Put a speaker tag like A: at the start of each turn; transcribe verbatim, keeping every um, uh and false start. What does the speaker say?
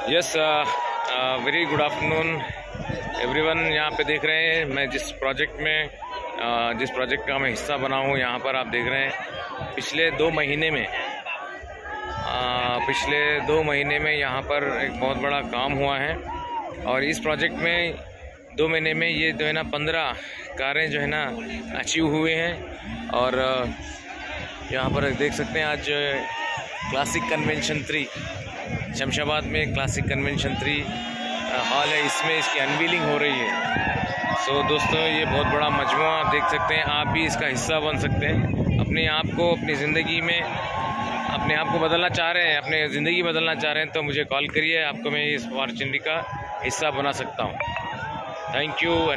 A: Yes, very good afternoon everyone. यहाँ पे देख रहे हैं मैं जिस प्रोजेक्ट में uh, जिस प्रोजेक्ट का मैं हिस्सा बना हूँ, यहाँ पर आप देख रहे हैं पिछले दो महीने में uh, पिछले दो महीने में यहाँ पर एक बहुत बड़ा काम हुआ है। और इस प्रोजेक्ट में दो महीने में ये जो है ना पंद्रह कारें जो है ना अचीव हुए हैं। और uh, यहाँ पर देख सकते हैं आज क्लासिक कन्वेंशन थ्री शमशाबाद में क्लासिक कन्वेंशन थ्री हॉल है, इसमें इसकी अनवीलिंग हो रही है। सो so, दोस्तों ये बहुत बड़ा मजमुआ आप देख सकते हैं, आप भी इसका हिस्सा बन सकते हैं। अपने आप को अपनी ज़िंदगी में अपने आप को बदलना चाह रहे हैं, अपने ज़िंदगी बदलना चाह रहे हैं तो मुझे कॉल करिए, आपको मैं इस अपॉर्चुनिटी का हिस्सा बना सकता हूँ। Thank you.